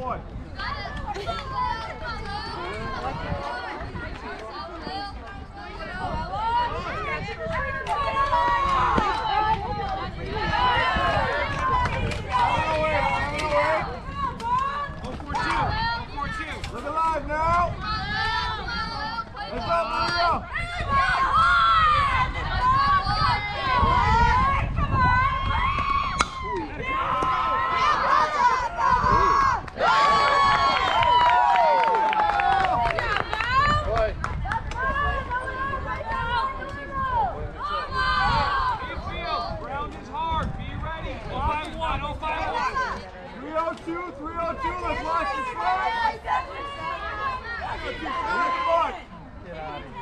1. Look alive now. Let's go, Maria. Ground is hard. Be ready. 5-1. 0-5-1. 302, 302. Let's watch the strike. Come on. Get out of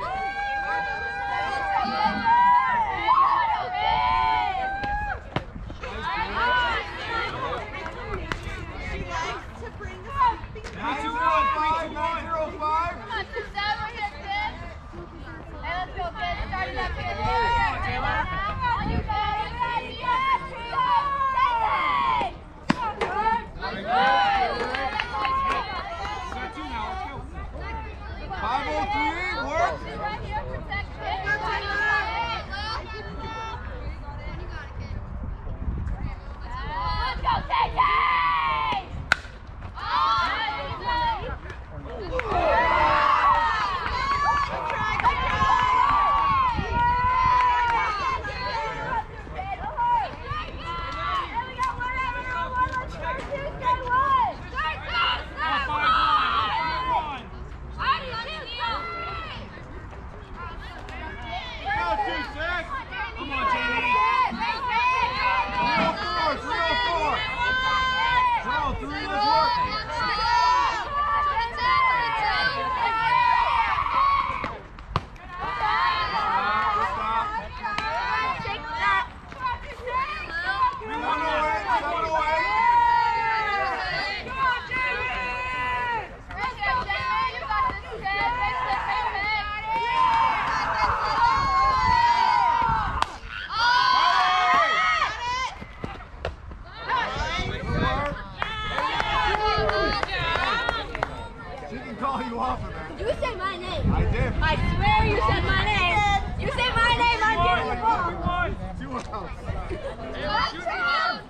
You said my name. I did. I swear you said my name. You said my name. I'm getting the ball. 2 outs. 2 outs.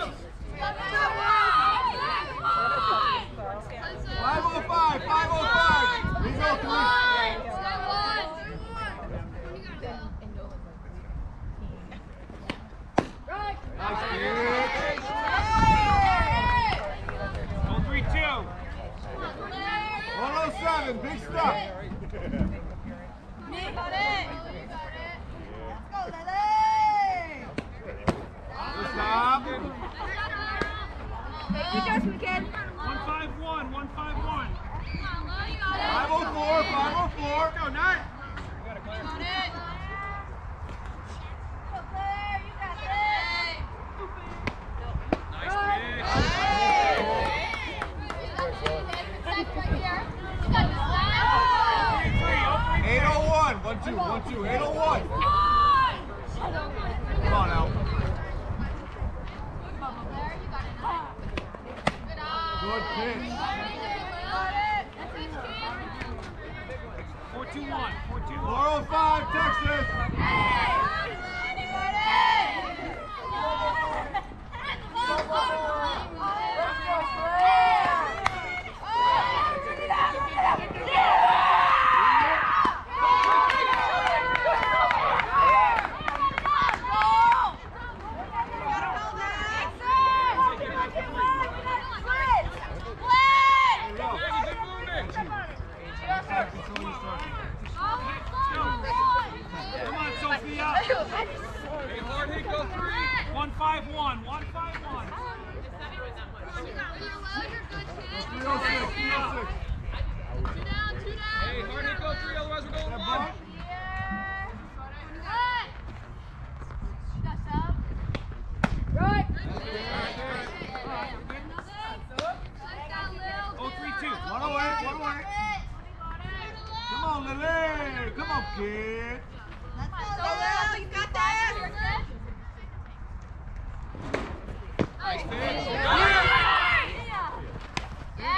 505, 505. We go 3. Nice pitch. Go 3-2. 107, big stuff. Stop. Thank you, Josh McKinn. 1-5-1. 1-5-1. 504, 504. Go, Nut. One, two, 801. Come on out. Good pitch. 4-2-1. 4-2-1. 405, Texas. Come on, Sophia. Hey, hard hit, go 3. 1-5-1. 1-5-1. 306, 306. Hey, hard hit, go 3, otherwise we're going 1. Right. 0-3-2. 108, 108. Come on, Lily. Come on, kid. Let's go, Lil. You got that. Nice pitch. Yeah.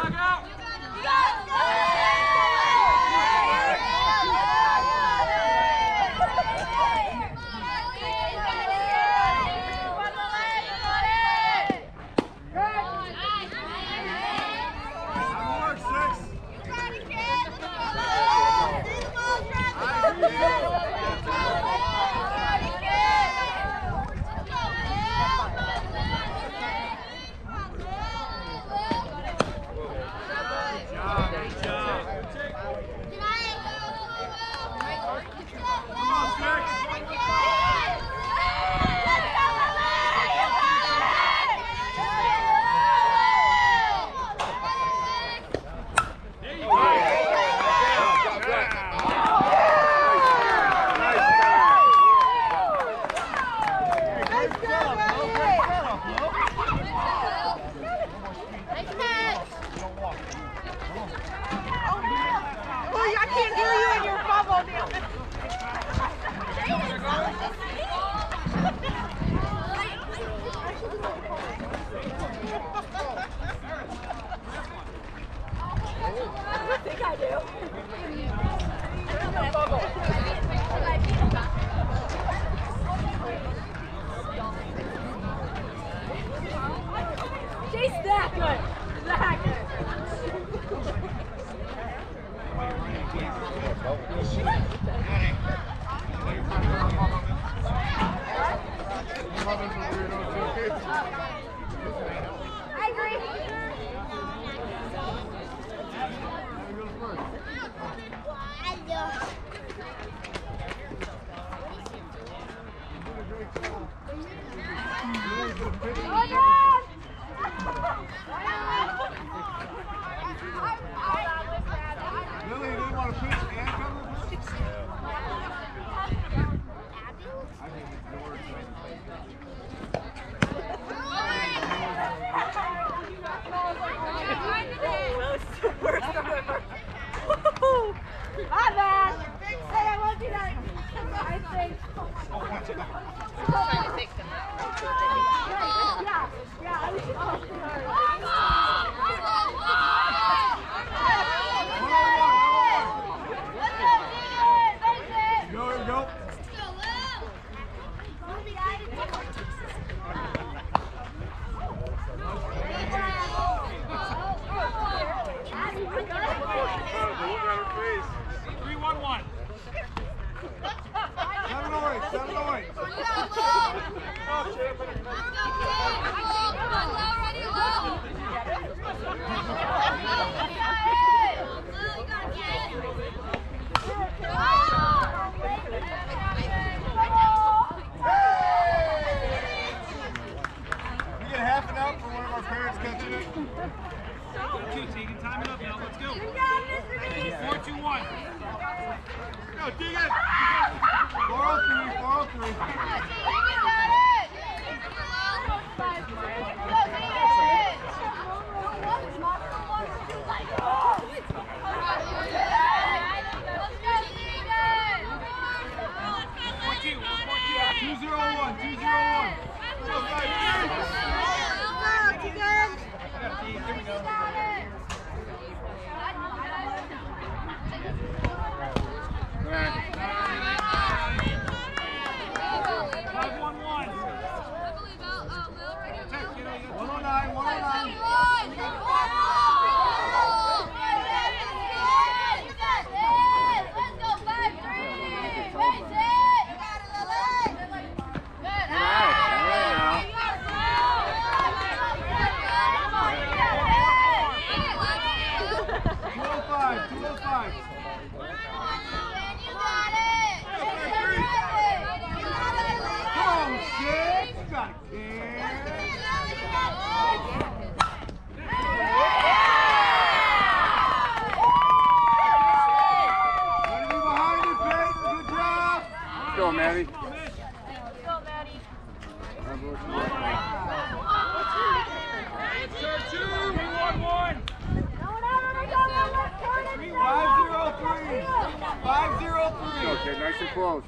Okay, nice and close.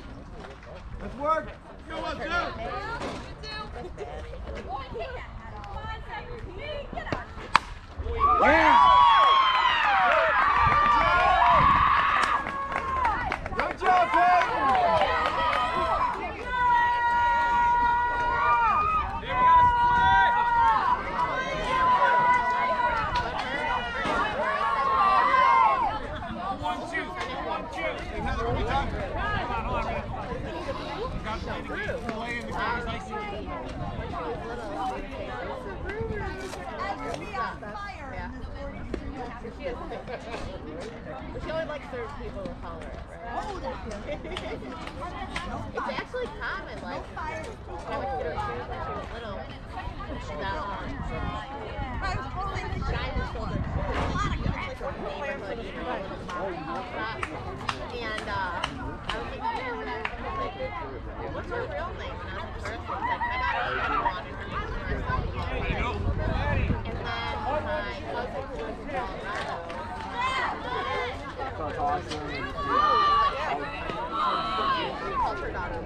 Let's work. Go on, Yeah! Good job, Peyton! She only likes certain people of color, right? It's actually common, like, I went to get her shoes when she was little. She's out on China sold her shoes. Like a neighborhood, you know, little mom and pop shop. And I was like, yeah, what's her real name? And I was like, Earth. Like, my daughter really wanted her name. And then my cousin who was in Colorado. That's awesome. Culture daughter.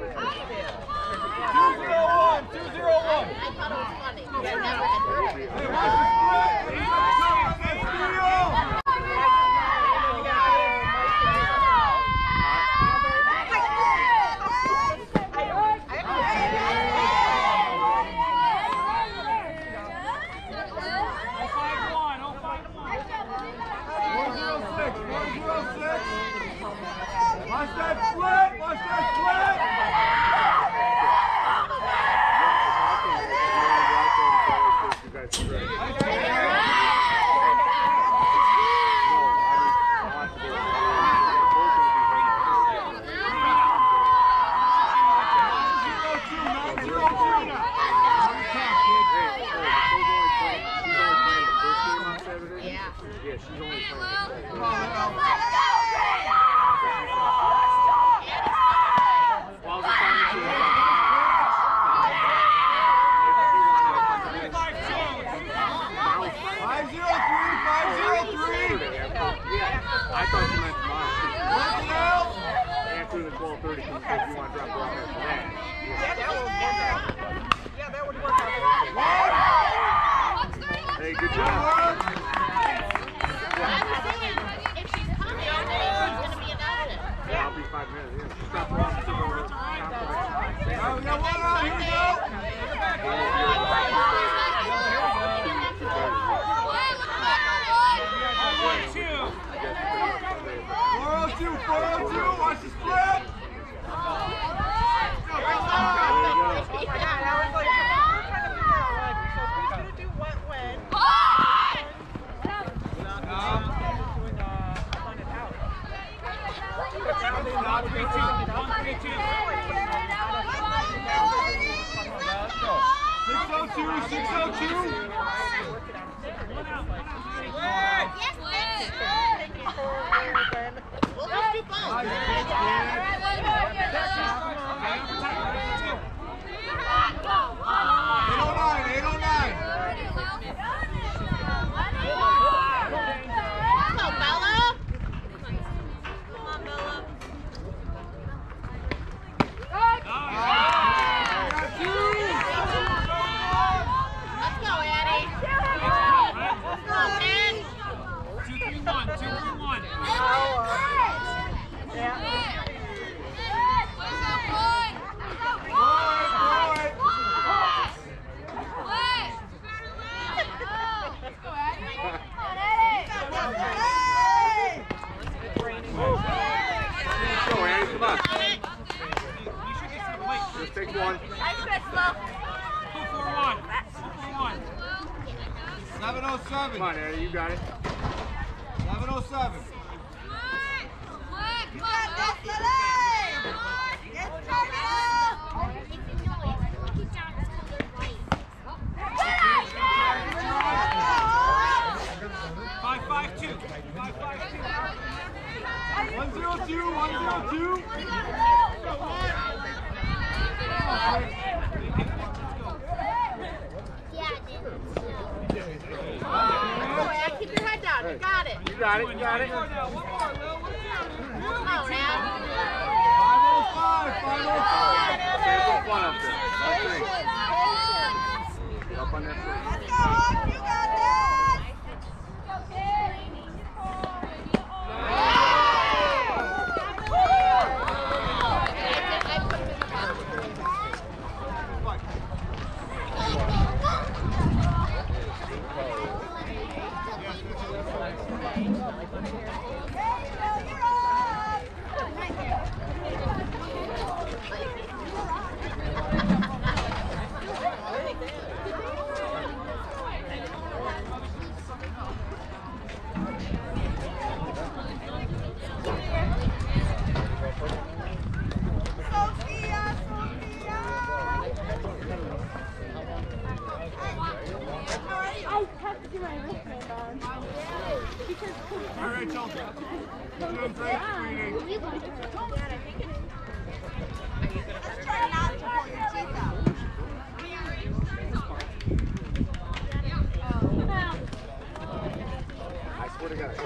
201! I thought it was funny. I never had heard of it. Hey, watch the split! Let's steal! 106! Watch that split! Watch that split! I thought you meant tomorrow. After the 12:30, because you want to drop her off after that. Yeah, that would work out. Hey, good job. I was saying, if she's coming, she's going to be announced. Yeah, I'll be 5 minutes. Yeah. Stop her off. All right, we got one out. Here we go. 402, watch the split! Just take one. 707. Come on, Eddie, you got it. 707. Keep your head down. You got it. You got it. You got it. Come on, now. 505. 505. There's no fun up there. Up on that side. Rachel. Jim, great screening. Let's try not to pull your teeth out. I swear to God.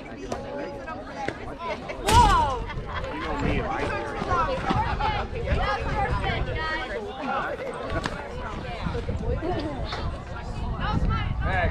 Whoa! You know me if I hear it. Hey.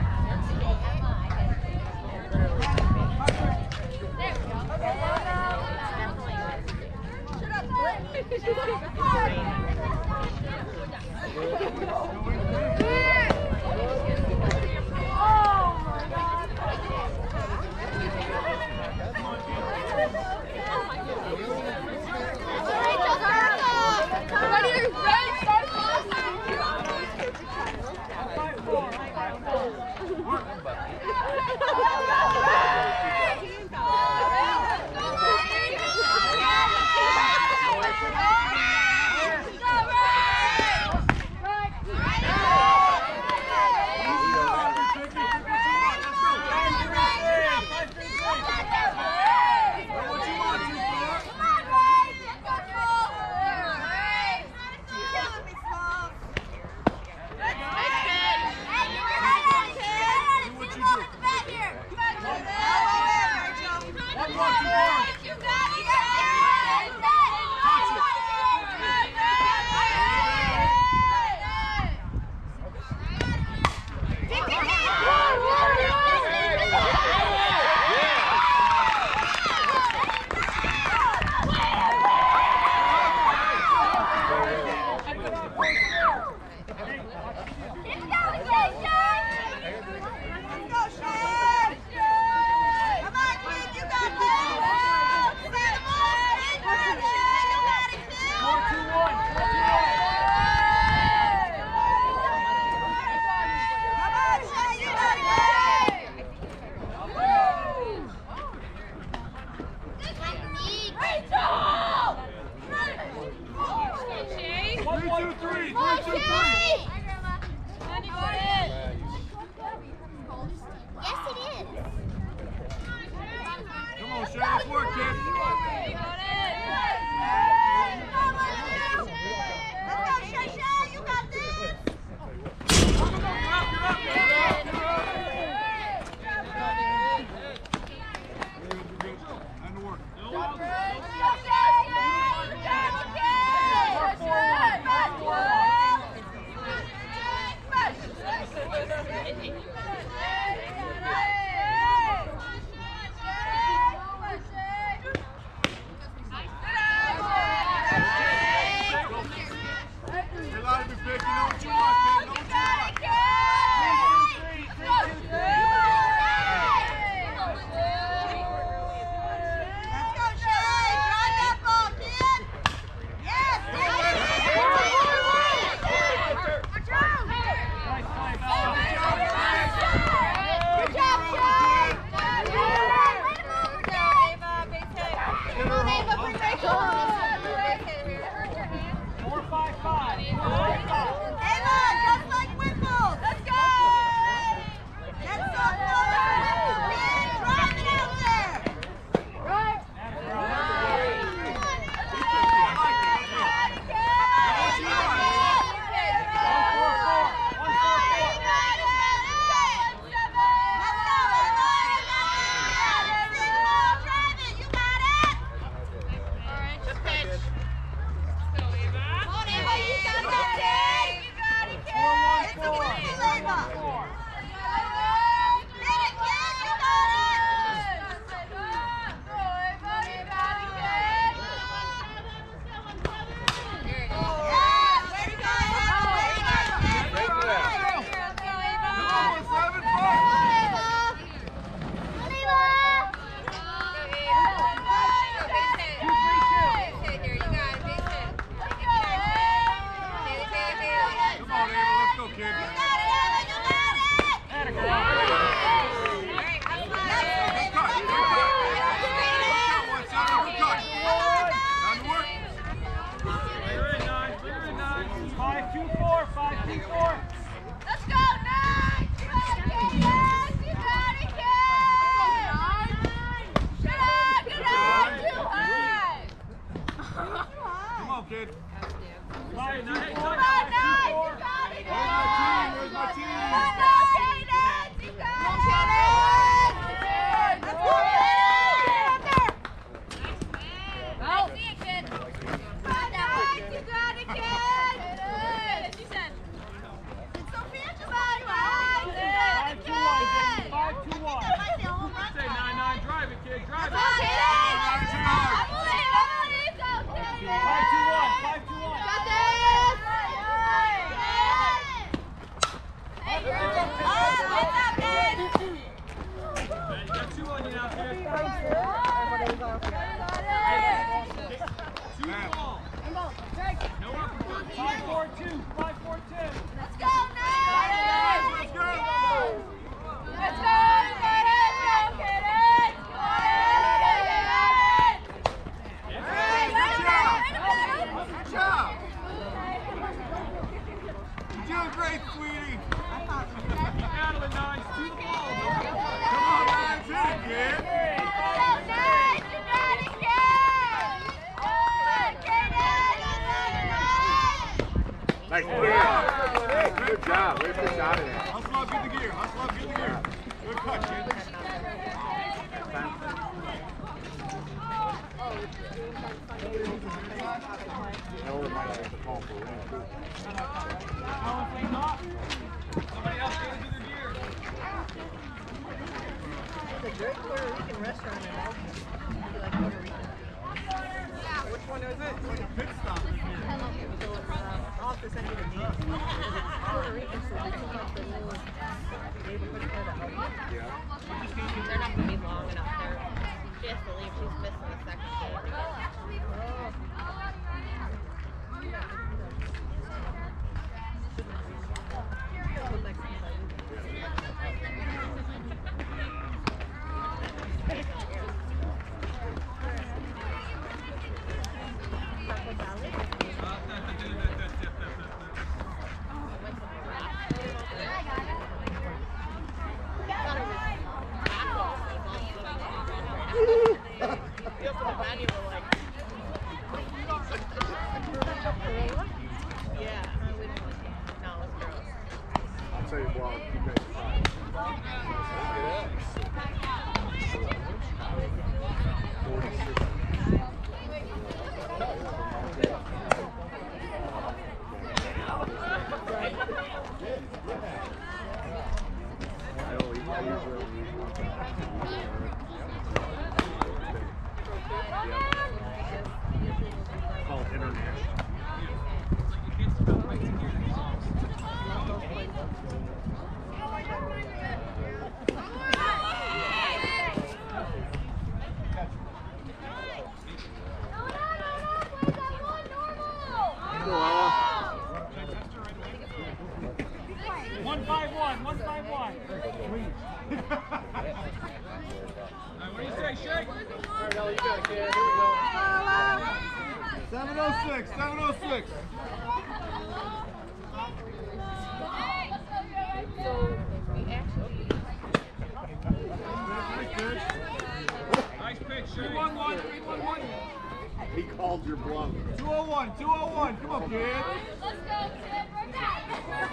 Let's go, Nine! You got it, kid! You got it, kid! Nice play. Good job. Way to push out of there. Hustle up, get the gear. Hustle up, get the gear. Good cut, kid. Somebody else get into their gear. There's a great Puerto Rican restaurant in Elton. If you like Puerto Rican. Which one is it? It's like a pit stop in here. I'll have to send you the name. Puerto Rican food. They took up the new neighborhood for the Elton. They're not going to be long enough there. She has to leave. She's missing the second game. He called your bluff. 201, 201. Come on, kid. Let's go, kid. We're back.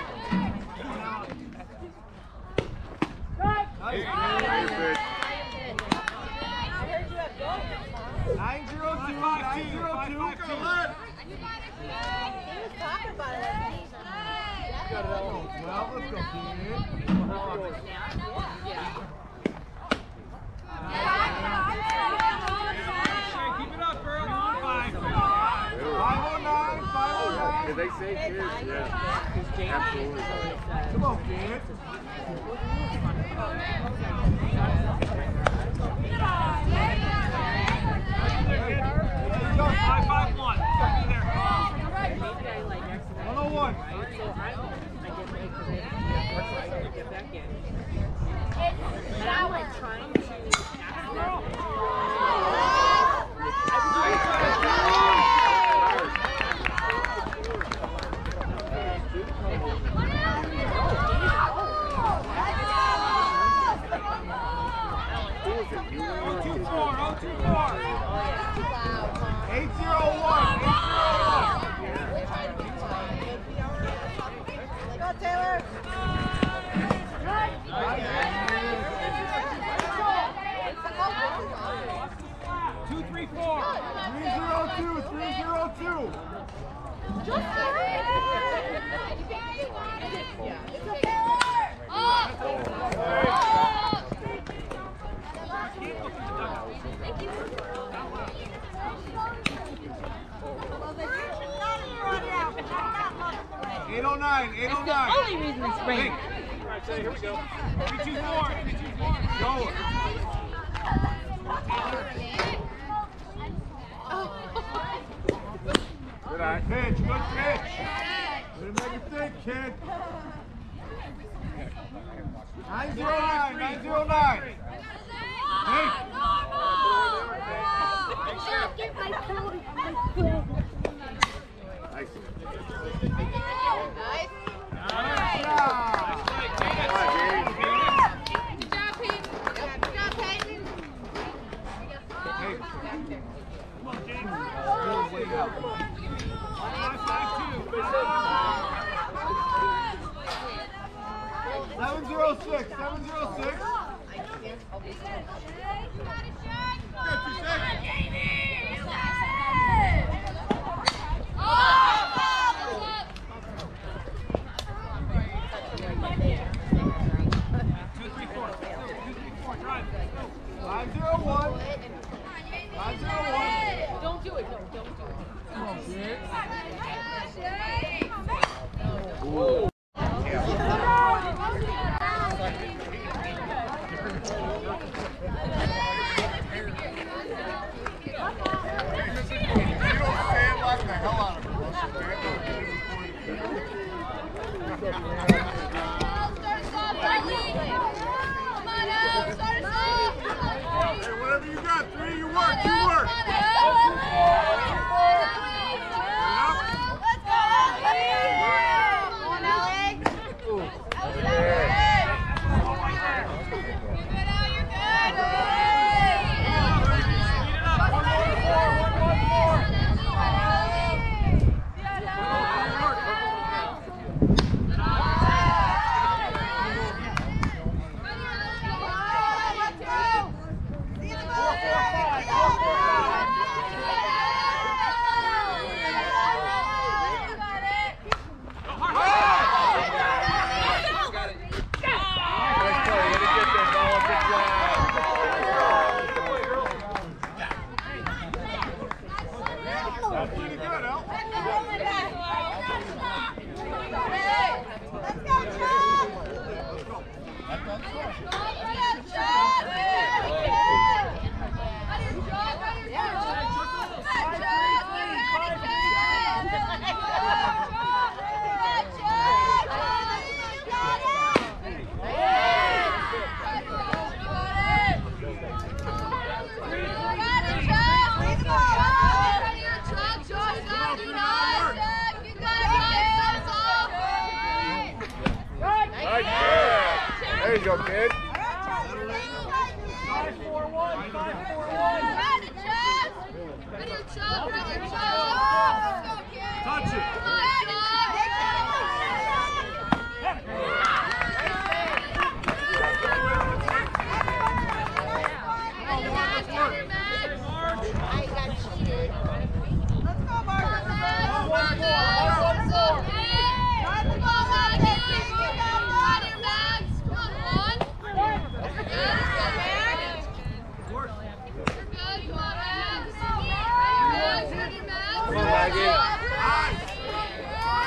Nice. 902, 902. He was talking about it like he's Well, let's go, kid. Keep it up, girl. 509, 509. Did they say kids? Yeah. Absolutely. Come on, kid. Go, 551. Be there. 101. And I went trying to. Taylor! 234. 302, 302. Thank you. 809, 809. Only reason it's raining. All right, so here we go. 324. 324. Go. Good eye. Pitch, good pitch. Way to make it think, kid. 909, 909. Hey. Get my phone. Nice. Nice. Yeah. Good job, Pete. Good job, Peyton. Hey. Come on, James. 552. 706. 706. Drive. 501. 501. Don't do it. No, don't do it. Come on, kid. Whatever you got, 3, you work, you work. That's pretty good, Al. There you go, kid. 541. 541. Touch it. I got cheated. Let's go, Mark. Come on, Maggie.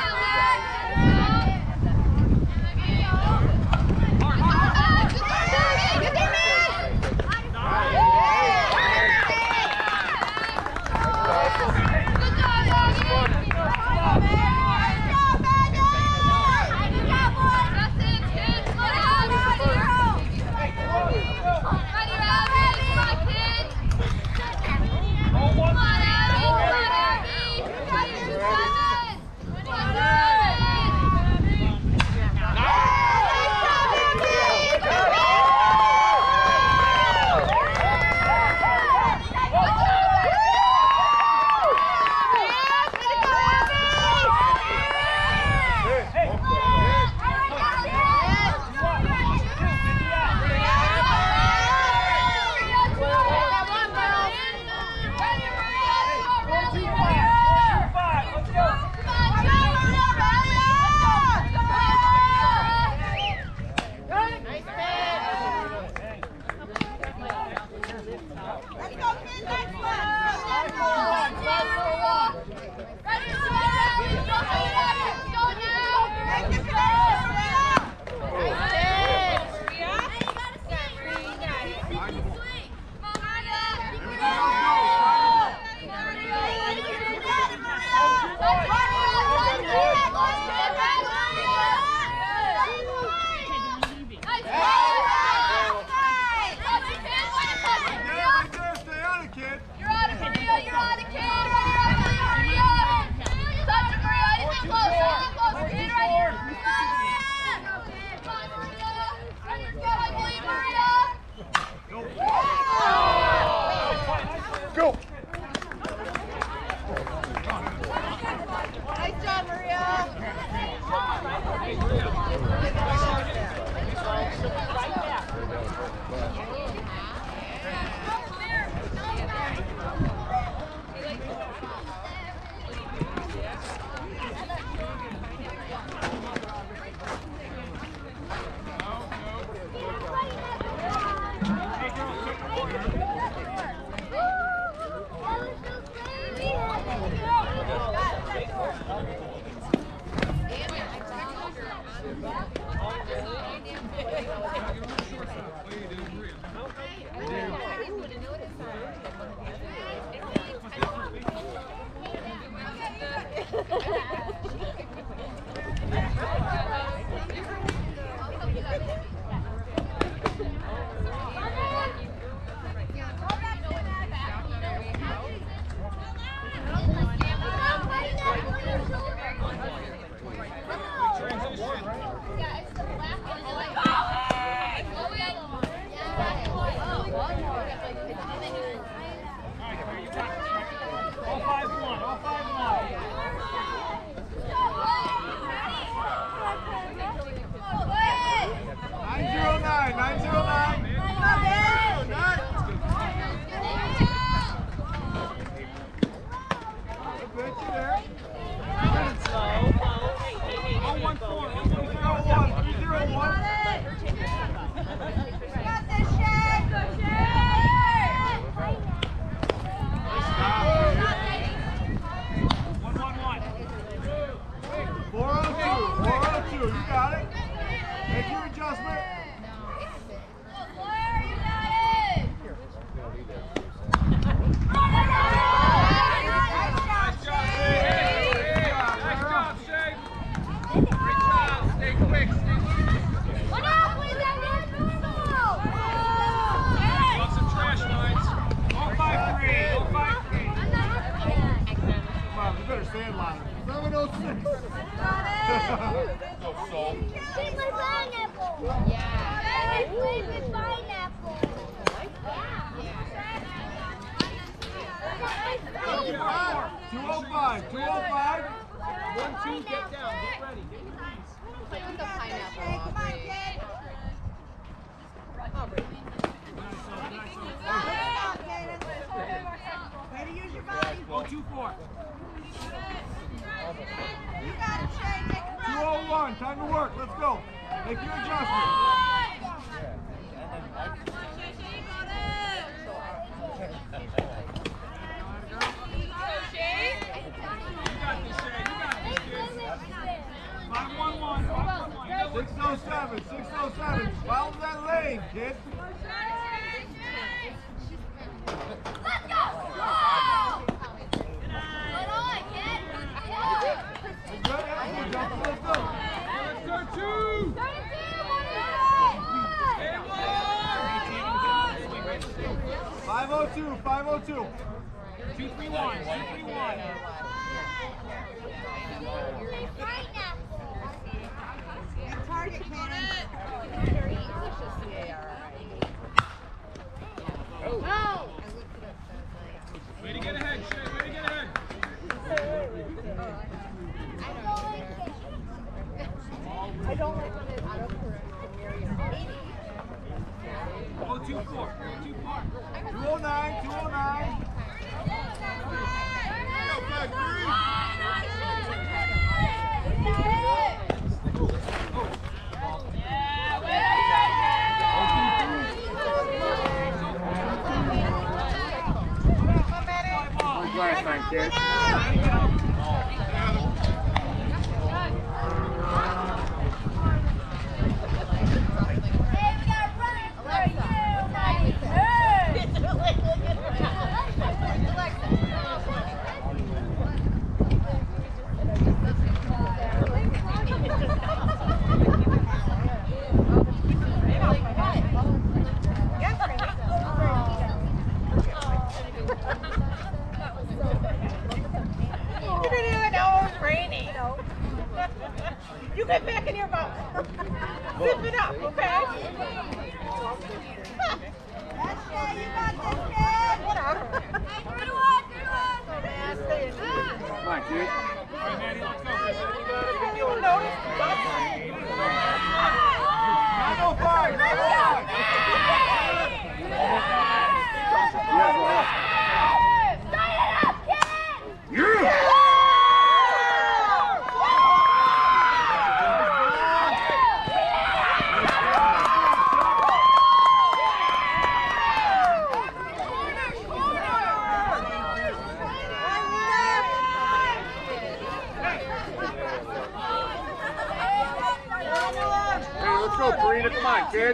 go, Karina. Come on, kids.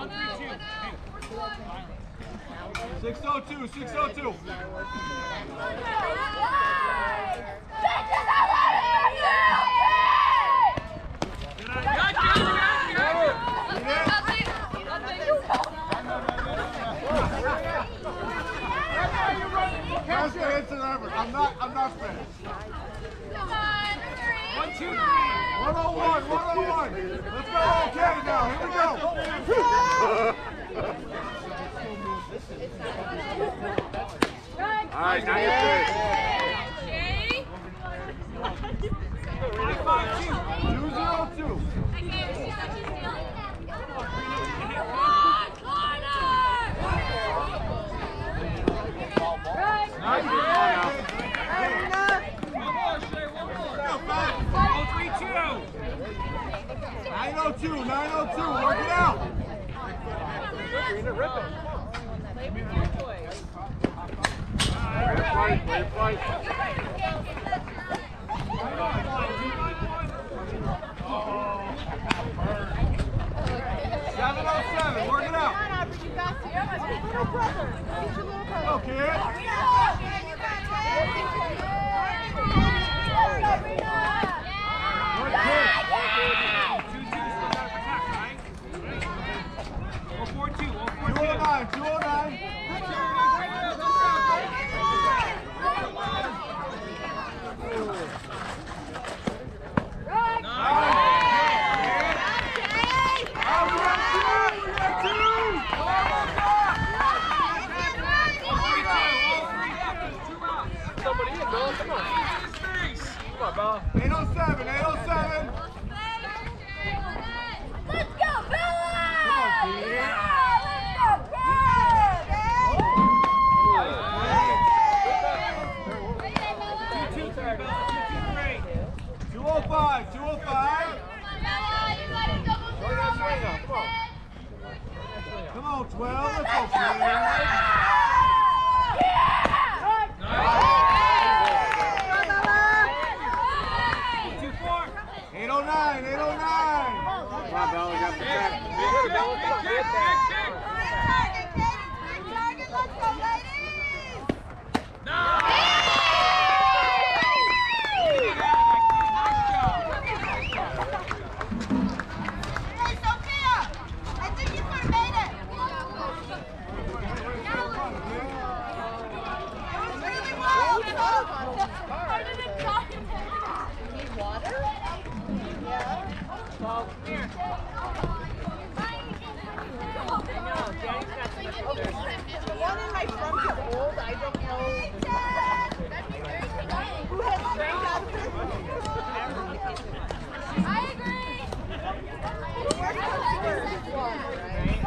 602, 602. Faster hits than ever. I'm not finished. Come on, 1, 2, 3. 101, 101. Let's go, okay now. Here we go. All right, now you're good. 202. One more, 3-2. 902, 902. Work it out. Play your fight. 707. Work it out. Go, kid. Somebody in, Bill. Come on. Come on, Bella. 807, 807. Let's go, Bella! Yeah. Let's go, Bella! 205, 205. Come on, 12. Let's go, kid. 809, 809. Come on, Bella. We got the check. Big check. Let's go, ladies! Hey, Sophia! I think you could have made it. Really well. You need water? Yeah. Well, here. The one in my front is old. I don't know. Who has strength out of it? I agree! Where's the one, right?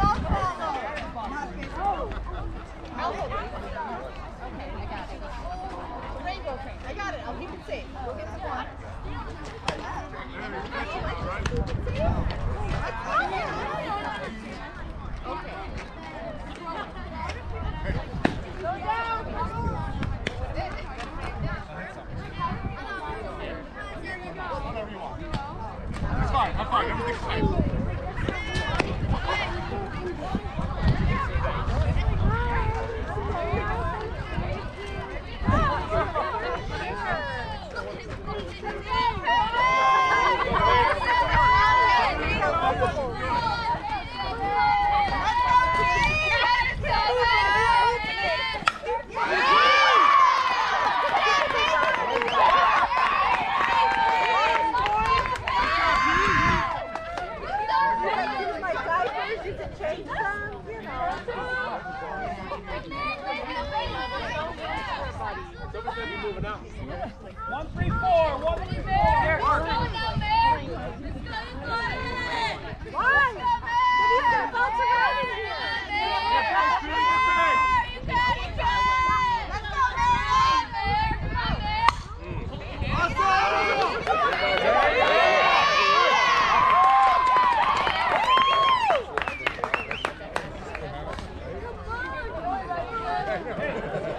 I'll hold it. Okay, I got it. Rainbow train. I got it. I'll keep it safe. Go get some water. Okay. Go down. Whatever you want. That's fine, I'm fine. Everything's fine. Moving out. 134.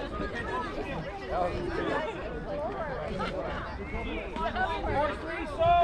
4-3, so.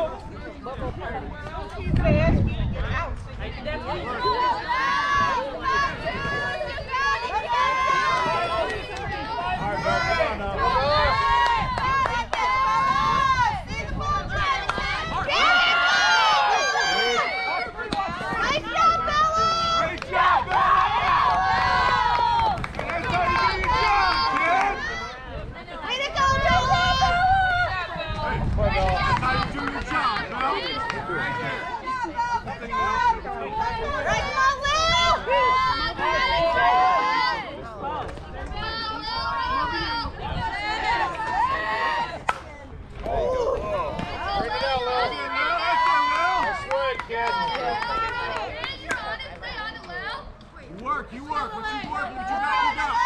Work, you work. What you work, what you got, you got.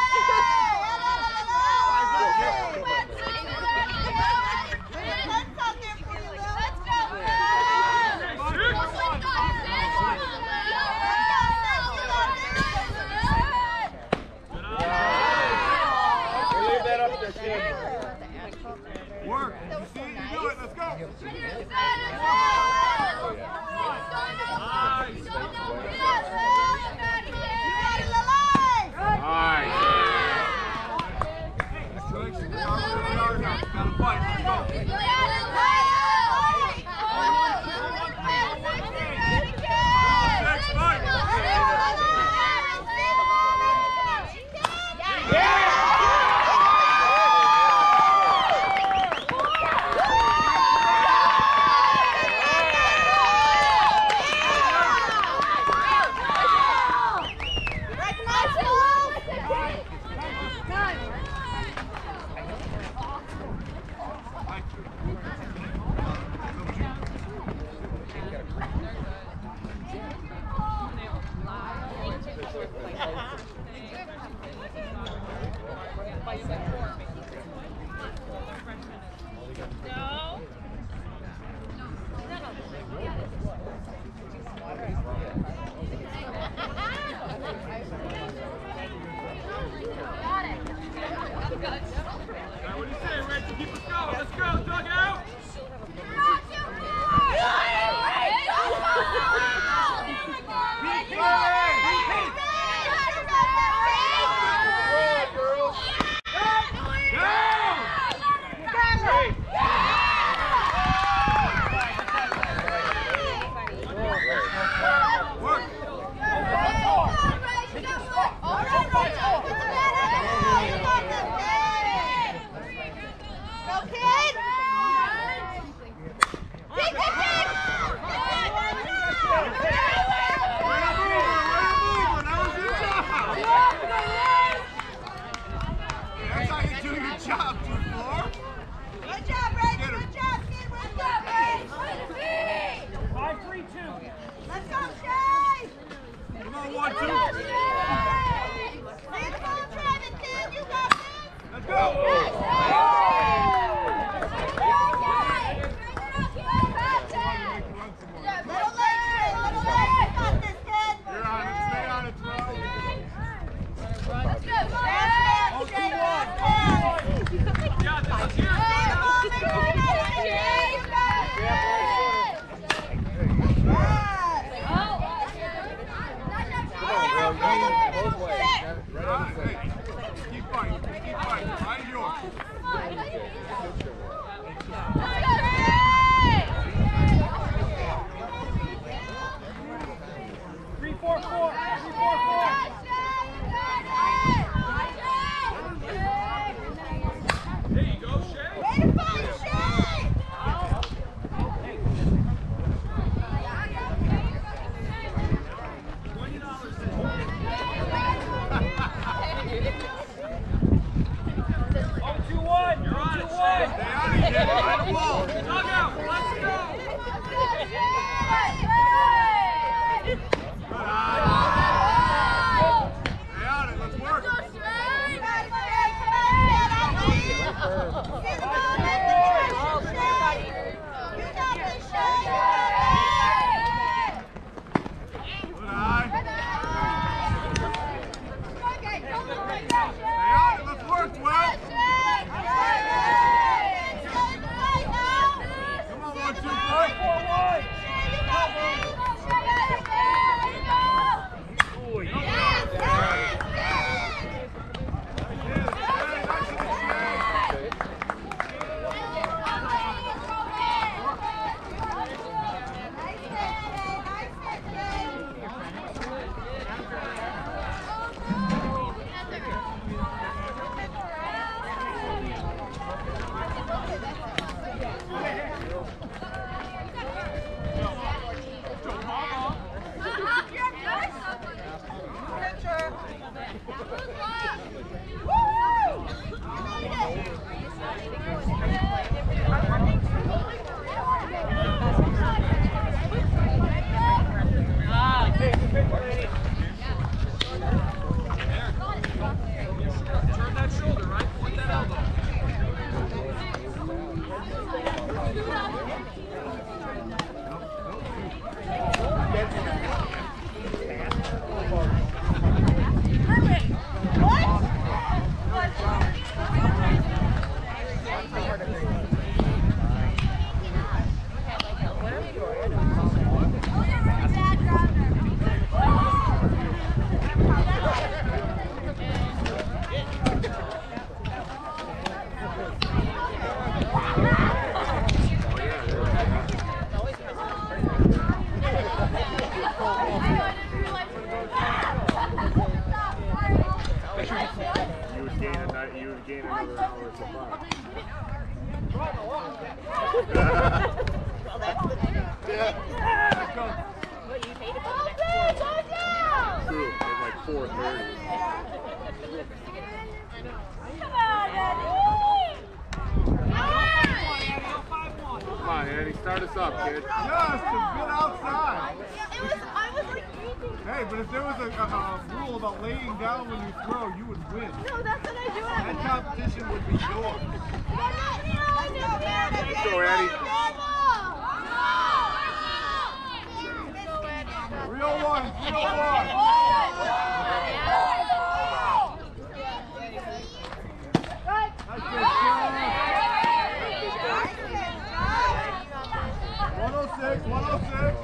Leave that up there, kid. Work. You see it, you do it. Let's go. this up, kid. Just a bit outside. It was, I was like eating. Hey, but if there was a rule about laying down when you throw, you would win. No, that's what I do. That competition would be yours. Let's go, Eddie. 301, 301. That's good, Sean. 106, 106.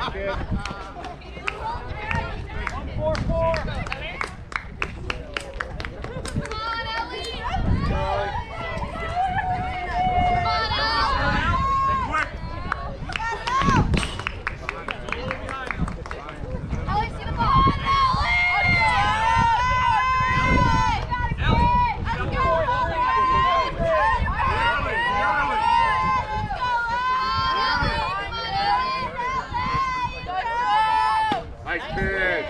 kid. 1-4-4. Nice pitch.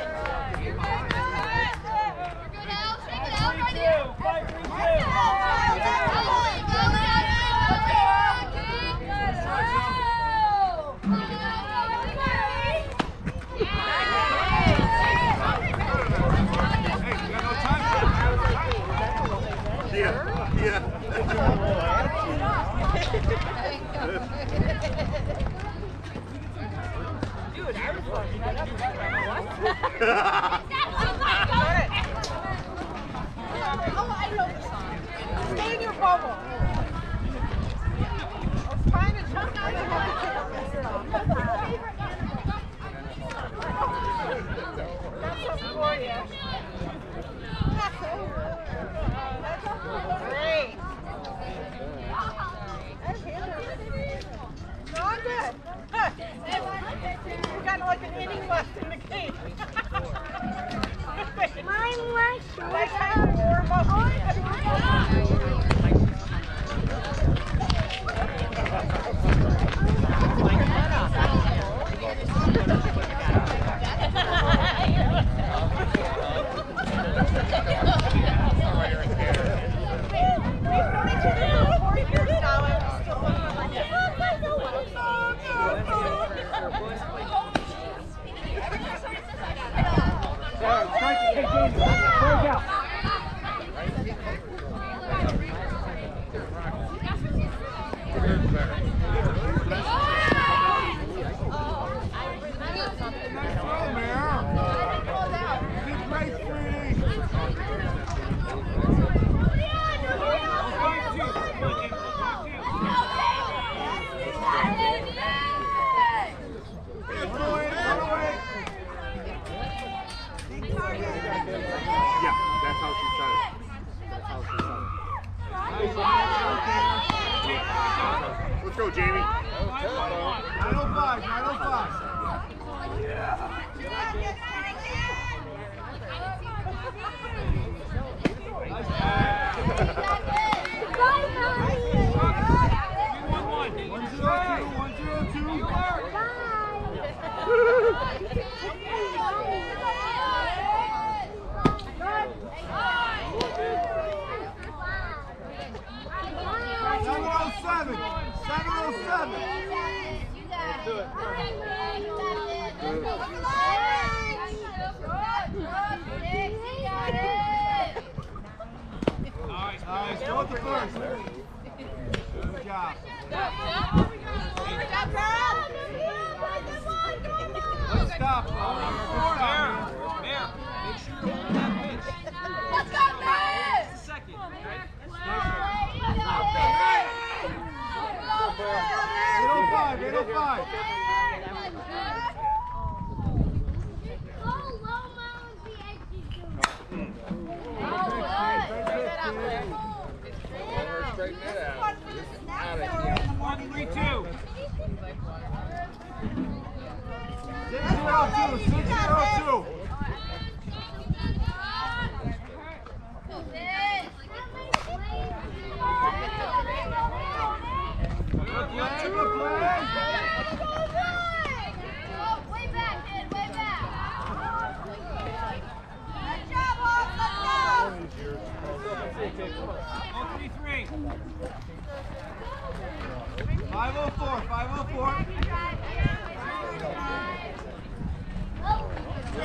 504.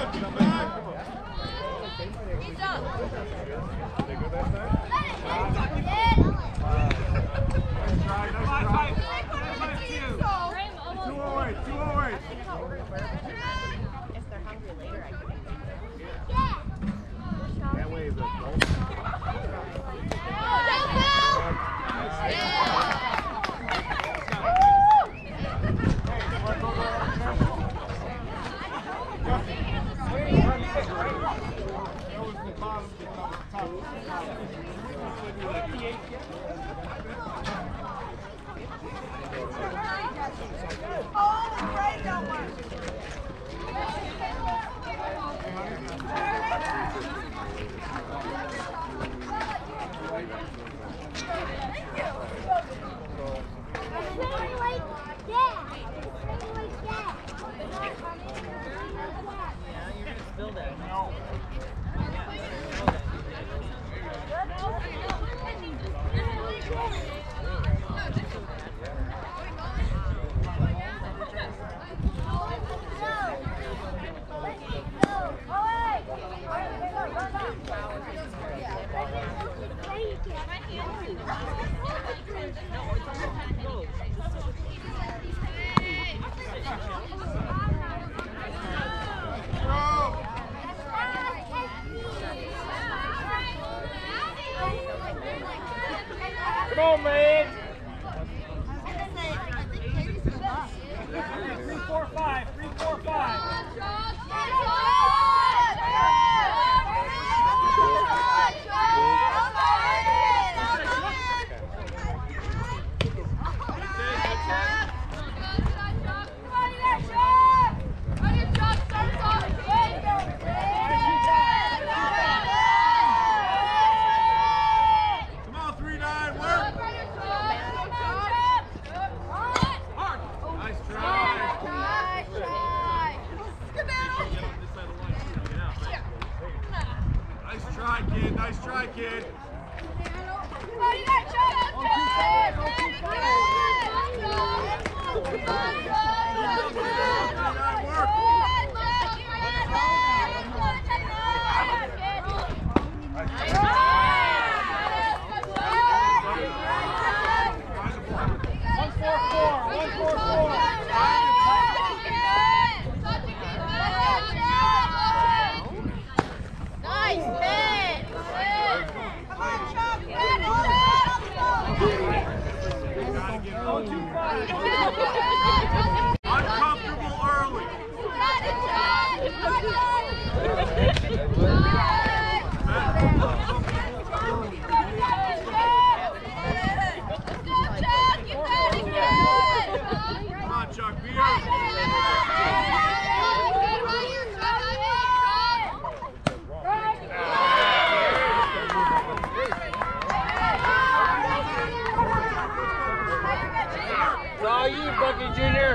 on, man. 3-4-5. 3-4-5. Nice try, kid. Uncomfortable early. Come on, Chuck, be It's all you, Bucky Jr.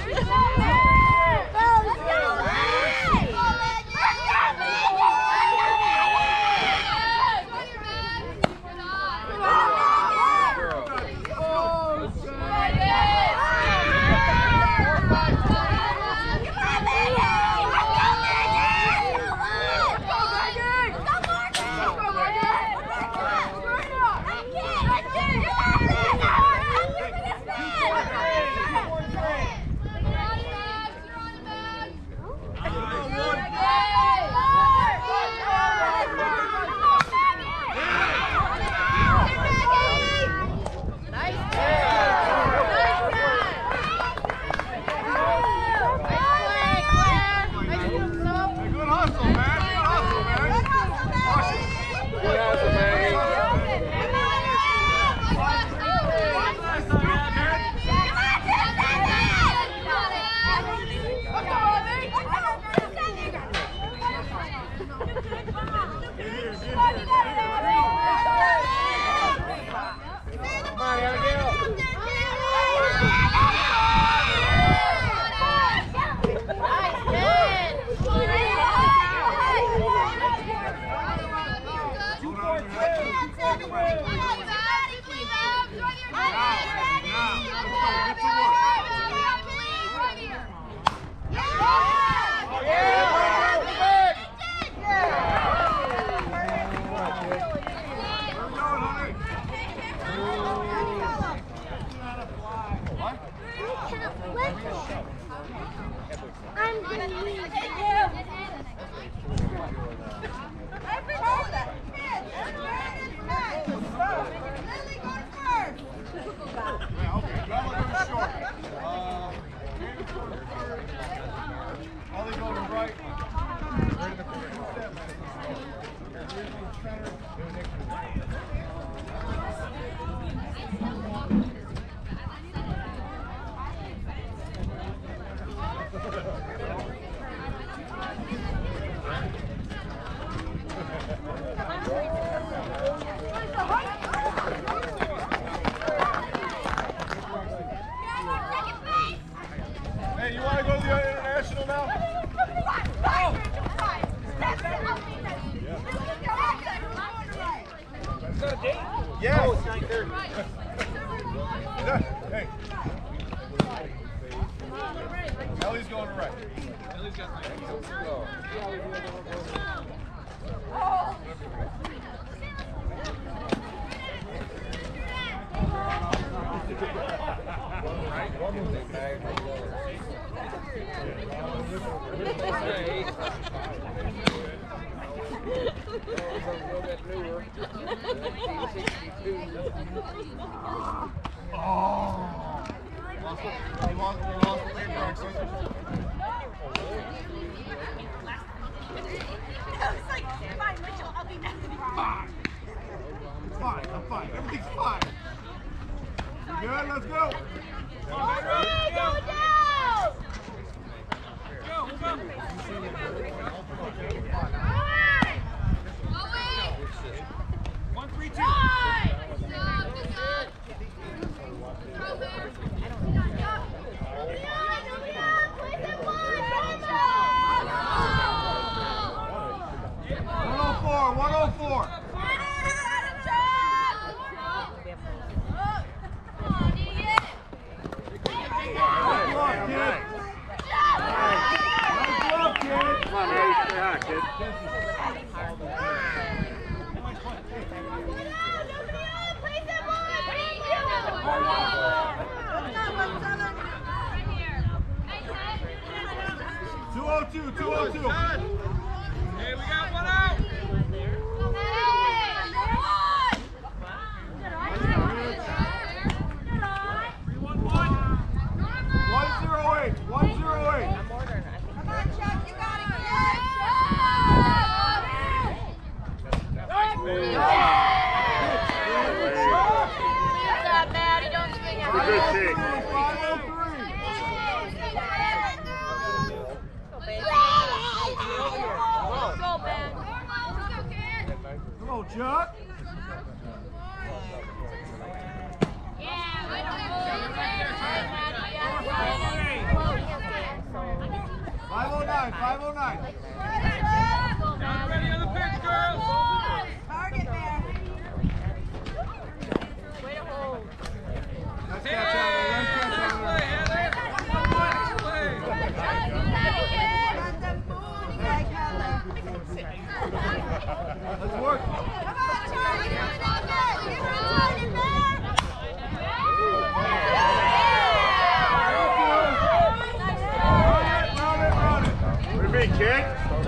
Hey, you want to go to the international now? Is that a date? Yeah. Oh, it's 9:30. Hey. Ellie's going to right. Ellie's got my Oh! He lost the lead back. Fine, Mitchell, I'll be next. Fine. Fine, I'm fine. Everything's fine. You good? Let's go. Hey, go down! Go, go. 1-3-2. Hey, we got one out. Chuck. $509. Down ready on the pitch, girls. Target, man. Way to hold. Nice catch out there. Nice catch out there. Let's work. Come on, Charlie. Get it on there. Get it on there. Run it. What do you mean, kid?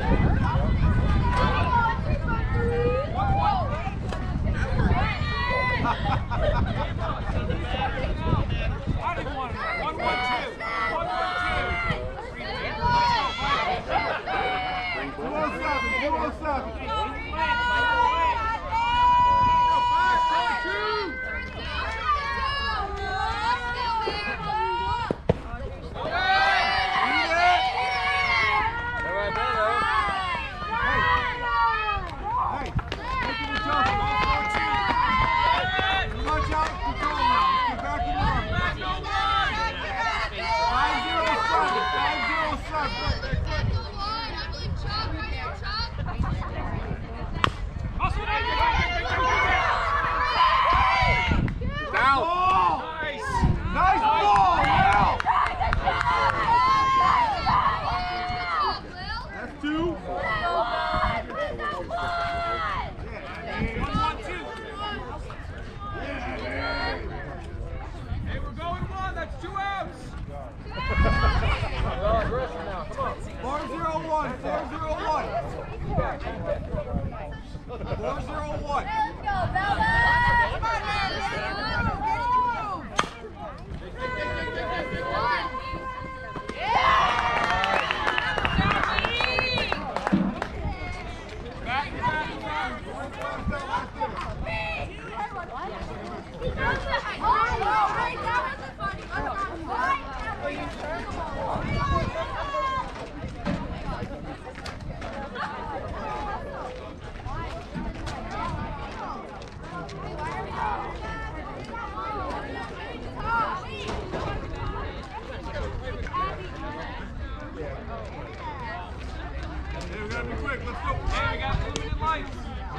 I didn't want it. 1-1-2. 207. Nice ball, yeah! That's two. 1-1-2. Hey, we're going one. That's 2 outs. 401. 401. Let's go, Bella! Come on, man. Let's Hey, we gotta be quick. Let's go. Hey, we got limited lights.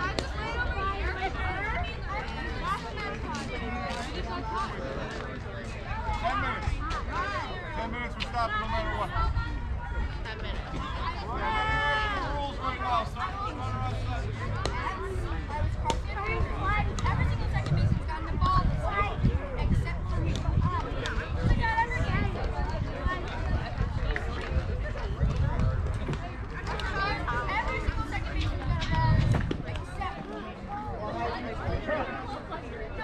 10 minutes, we're stopping no matter what. 10 minutes. Rules right now, son. Every single second baseman's gotten the ball this night, except for me. Look at every game. Every single second baseman's got a ball, except for me.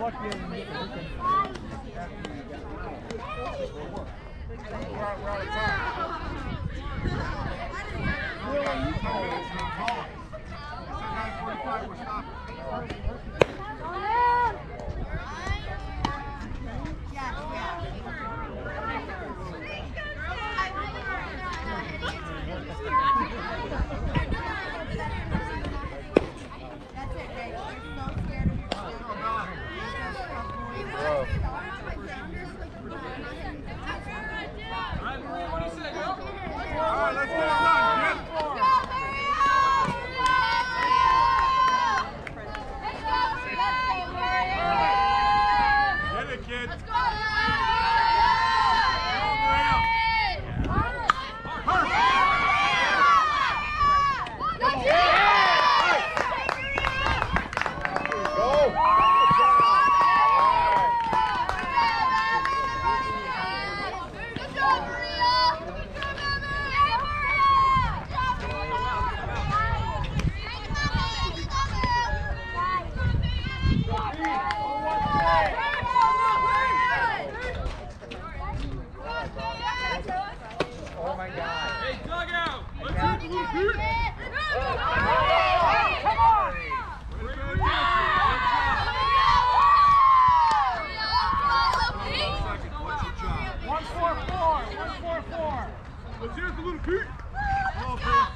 We're out of time. 10 minutes and I'm calling. It said 9:45, we're stopping. Alright, let's get it done, kid. Get it, kid. Let's go, let's hear it for little Pete. Come on, Pete.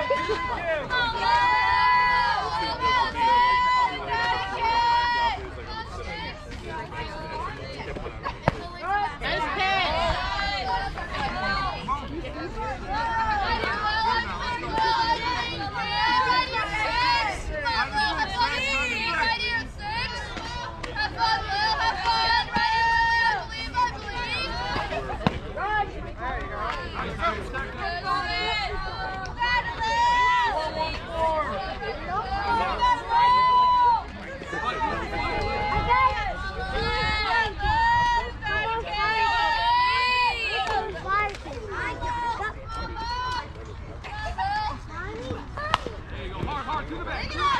Hard to the back.